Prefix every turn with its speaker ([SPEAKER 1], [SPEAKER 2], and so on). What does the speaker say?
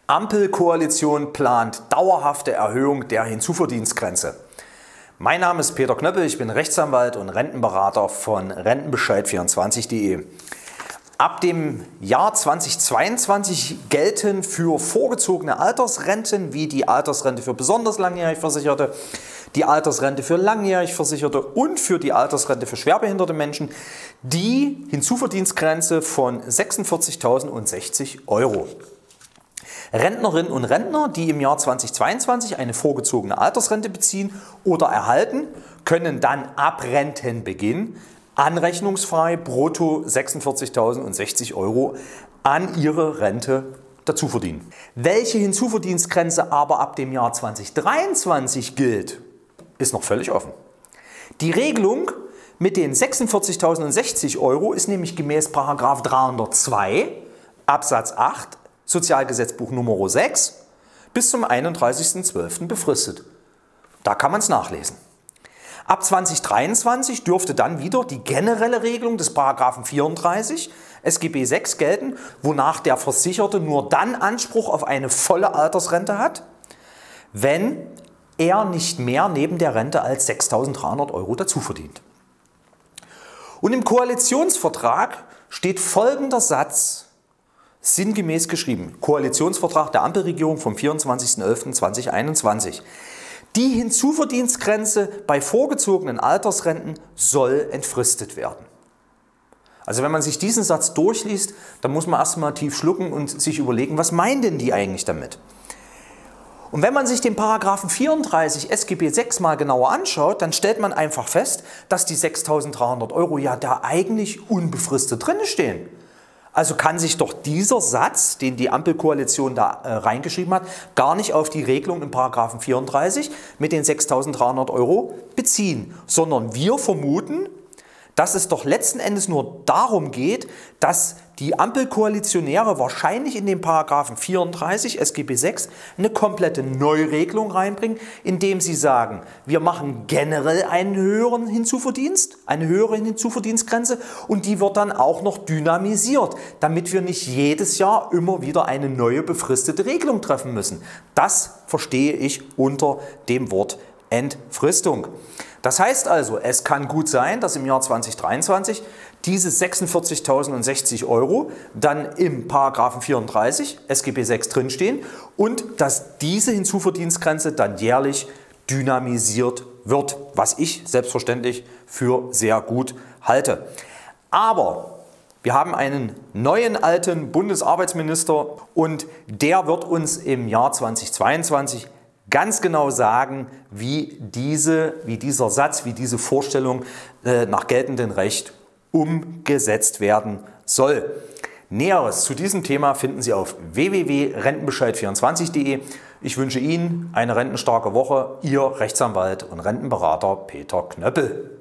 [SPEAKER 1] Ampelkoalition plant dauerhafte Erhöhung der Hinzuverdienstgrenze. Mein Name ist Peter Knöppel, ich bin Rechtsanwalt und Rentenberater von Rentenbescheid24.de. Ab dem Jahr 2022 gelten für vorgezogene Altersrenten wie die Altersrente für besonders langjährig Versicherte, die Altersrente für langjährig Versicherte und für die Altersrente für schwerbehinderte Menschen die Hinzuverdienstgrenze von 46.060 €. Rentnerinnen und Rentner, die im Jahr 2022 eine vorgezogene Altersrente beziehen oder erhalten, können dann ab Rentenbeginn anrechnungsfrei brutto 46.060 € an ihre Rente dazu verdienen. Welche Hinzuverdienstgrenze aber ab dem Jahr 2023 gilt, ist noch völlig offen. Die Regelung mit den 46.060 € ist nämlich gemäß § 302 Absatz 8 Sozialgesetzbuch Nr. 6 bis zum 31.12. befristet. Da kann man es nachlesen. Ab 2023 dürfte dann wieder die generelle Regelung des § 34 SGB 6 gelten, wonach der Versicherte nur dann Anspruch auf eine volle Altersrente hat, wenn er nicht mehr neben der Rente als 6.300 € dazu verdient. Und im Koalitionsvertrag steht folgender Satz sinngemäß geschrieben. Koalitionsvertrag der Ampelregierung vom 24.11.2021. Die Hinzuverdienstgrenze bei vorgezogenen Altersrenten soll entfristet werden. Also wenn man sich diesen Satz durchliest, dann muss man erstmal tief schlucken und sich überlegen, was meinen denn die eigentlich damit? Und wenn man sich den § 34 SGB 6 mal genauer anschaut, dann stellt man einfach fest, dass die 6.300 € ja da eigentlich unbefristet drin stehen. Also kann sich doch dieser Satz, den die Ampelkoalition da reingeschrieben hat, gar nicht auf die Regelung im § 34 mit den 6.300 € beziehen, sondern wir vermuten, dass es doch letzten Endes nur darum geht, dass die Ampelkoalitionäre wahrscheinlich in den § 34 SGB 6 eine komplette Neuregelung reinbringen, indem sie sagen, wir machen generell einen höheren Hinzuverdienst, eine höhere Hinzuverdienstgrenze und die wird dann auch noch dynamisiert, damit wir nicht jedes Jahr immer wieder eine neue befristete Regelung treffen müssen. Das verstehe ich unter dem Wort Entfristung. Das heißt also, es kann gut sein, dass im Jahr 2023 diese 46.060 € dann im § 34 SGB 6 drinstehen und dass diese Hinzuverdienstgrenze dann jährlich dynamisiert wird, was ich selbstverständlich für sehr gut halte. Aber wir haben einen neuen alten Bundesarbeitsminister und der wird uns im Jahr 2022 ganz genau sagen, wie dieser Satz, wie diese Vorstellung nach geltendem Recht umgesetzt werden soll. Näheres zu diesem Thema finden Sie auf www.rentenbescheid24.de. Ich wünsche Ihnen eine rentenstarke Woche. Ihr Rechtsanwalt und Rentenberater Peter Knöppel.